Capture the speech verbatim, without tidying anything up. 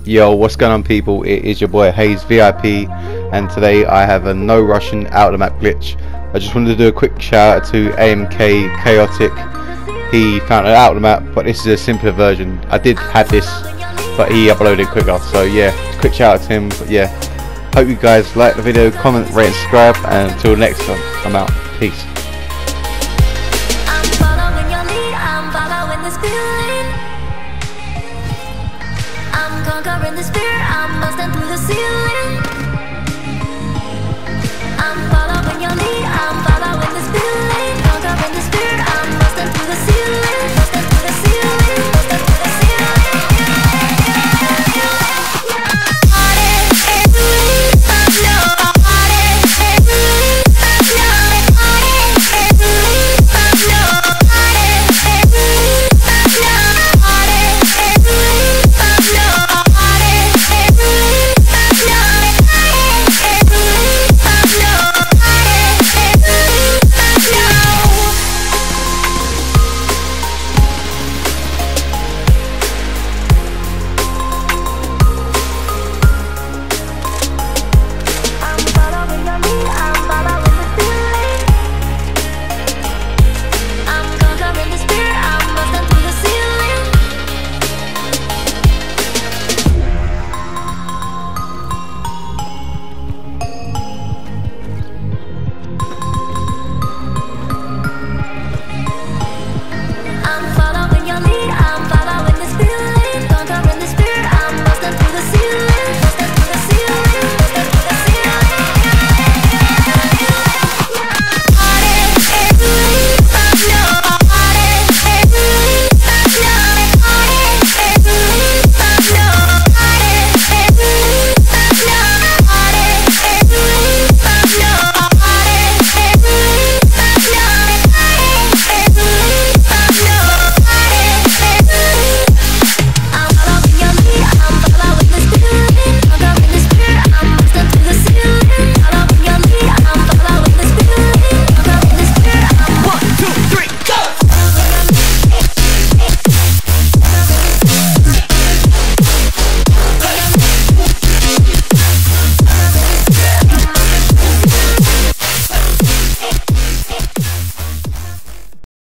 Yo, what's going on, people? It is your boy HazeVip, and today I have a no Russian out of the map glitch. I just wanted to do a quick shout out to A M K Chaotic. He found it out of the map, but this is a simpler version. I did have this, but he uploaded quicker. So yeah, quick shout out to him. But yeah, hope you guys like the video, comment, rate, and subscribe. And until next time, I'm out. Peace. I'm conquering this fear, I'm busting through the ceiling. I'm following your lead, I'm following this feeling.